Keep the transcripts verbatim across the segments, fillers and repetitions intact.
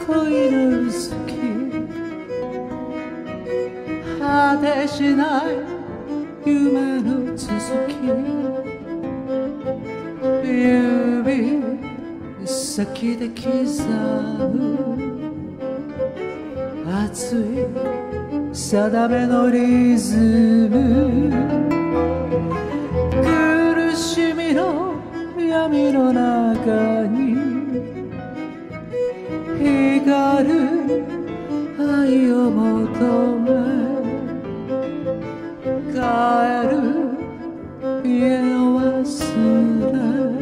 恋の嘘き果てしない夢の続き指先で刻む熱い定めのリズム苦しみの闇の中に光る愛を求め帰る家を忘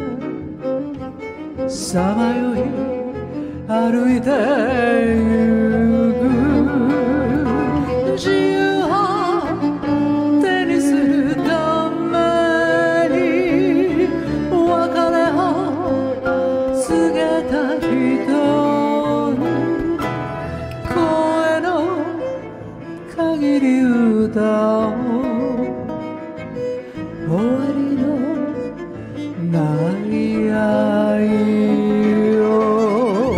れさまよい歩いてゆく自由を手にするために別れを告げた人に声の限り歌おう終わりのない愛を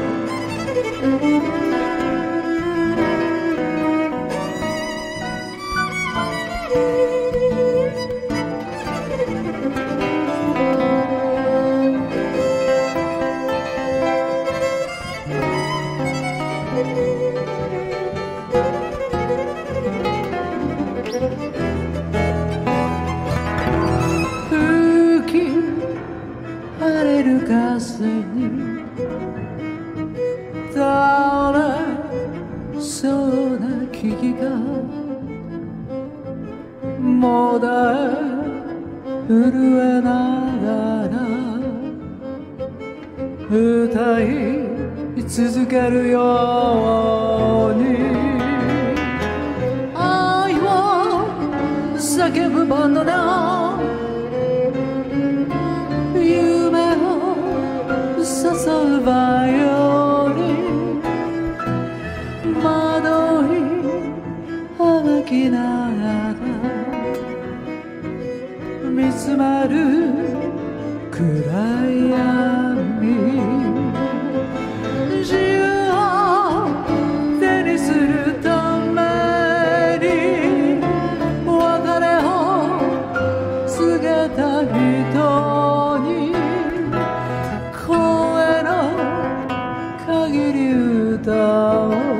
吹き荒れる風に倒れそうな木々がもだえ震えながら歌い続けるように愛を叫ぶバンドの夢を誘うバイオリン窓に歩きながら見つめる暗闇自由を手にするために別れを告げた人に声の限り歌おう